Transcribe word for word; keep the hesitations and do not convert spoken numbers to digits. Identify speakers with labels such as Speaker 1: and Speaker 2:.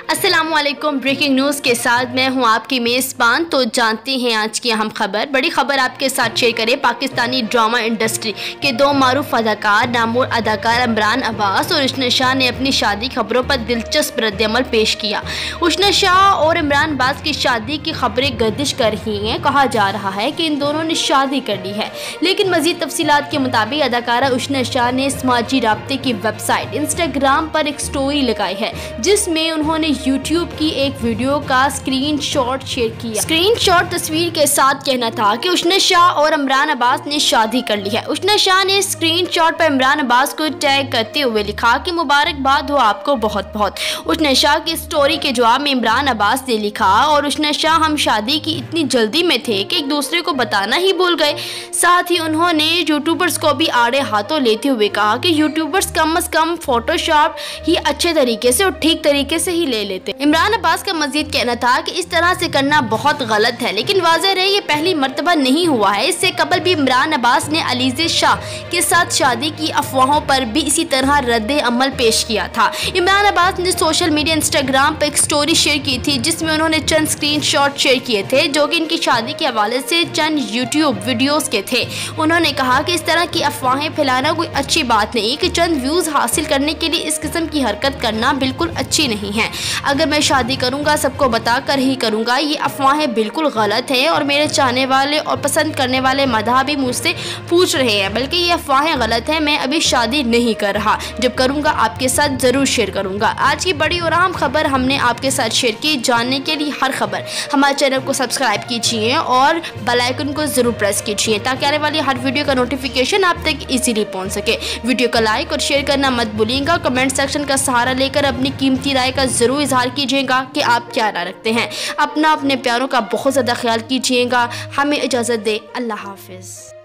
Speaker 1: अस्सलामुअलैकुम। Breaking news के साथ मैं हूं आपकी मेज़बान। तो जानते हैं आज की अहम खबर। बड़ी खबर आपके साथ शेयर करें। पाकिस्तानी ड्रामा इंडस्ट्री के दो मारूफ अदाकार नामवर अदाकार इमरान अब्बास और उस्ना शाह ने अपनी शादी खबरों पर दिलचस्प रद्दअमल पेश किया। उस्ना शाह और इमरान अब्बास की शादी की खबरें गर्दिश कर रही हैं। कहा जा रहा है कि इन दोनों ने शादी कर ली है, लेकिन मज़ीद तफसीलात के मुताबिक अदाकारा उस्ना शाह ने समाजी राब्ते की वेबसाइट इंस्टाग्राम पर एक स्टोरी लगाई है, जिसमें उन्होंने यूट्यूब की एक वीडियो का स्क्रीनशॉट शेयर किया। स्क्रीनशॉट तस्वीर के साथ कहना था कि उस्ना शाह और इमरान अब्बास ने शादी कर ली है। उस्ना शाह ने स्क्रीनशॉट पर इमरान अब्बास को टैग करते हुए लिखा कि मुबारकबाद हो आपको बहुत बहुत। उस्ना शाह की स्टोरी के जवाब में इमरान अब्बास ने लिखा, और उस्ना शाह हम शादी की इतनी जल्दी में थे कि एक दूसरे को बताना ही भूल गए। साथ ही उन्होंने यूट्यूबर्स को भी आड़े हाथों लेते हुए कहा कि यूट्यूबर्स कम अज कम फोटोशॉप ही अच्छे तरीके से और ठीक तरीके से ही ले लेते। इमरान अब्बास का मजीद कहना था कि इस तरह से करना बहुत गलत है, लेकिन वाज़ेह रहे ये पहली मर्तबा नहीं हुआ है। इससे कबल भी इमरान अब्बास ने अलीज़े शाह के साथ शादी की अफवाहों पर भी इसी तरह रद्द अमल पेश किया था। इमरान अब्बास ने सोशल मीडिया इंस्टाग्राम पर एक स्टोरी शेयर की थी, जिसमें उन्होंने चंद स्क्रीनशॉट शेयर किए थे जो कि इनकी शादी के हवाले से चंद यूट्यूब वीडियोस के थे। उन्होंने कहा कि इस तरह की अफवाहें फैलाना कोई अच्छी बात नहीं, कि चंद व्यूज़ हासिल करने के लिए इस किस्म की हरकत करना बिल्कुल अच्छी नहीं है। अगर मैं शादी करूंगा सबको बता कर ही करूंगा, ये अफवाहें बिल्कुल गलत हैं और मेरे चाहने वाले और पसंद करने वाले मदाह भी मुझसे पूछ रहे हैं, बल्कि ये अफवाहें गलत हैं। मैं अभी शादी नहीं कर रहा, जब करूंगा आपके साथ ज़रूर शेयर करूंगा। आज की बड़ी और अहम खबर हमने आपके साथ शेयर की। जानने के लिए हर खबर हमारे चैनल को सब्सक्राइब कीजिए और बेल आइकन को ज़रूर प्रेस कीजिए, ताकि आने वाली हर वीडियो का नोटिफिकेशन आप तक इजीली पहुंच सके। वीडियो को लाइक और शेयर करना मत भूलिएगा। कमेंट सेक्शन का सहारा लेकर अपनी कीमती राय का ज़रूर इजहार कीजिएगा कि आप क्या राय रखते हैं। अपना अपने प्यारों का बहुत ज़्यादा ख्याल कीजिएगा। हमें इजाज़त दे। अल्लाह हाफिज़।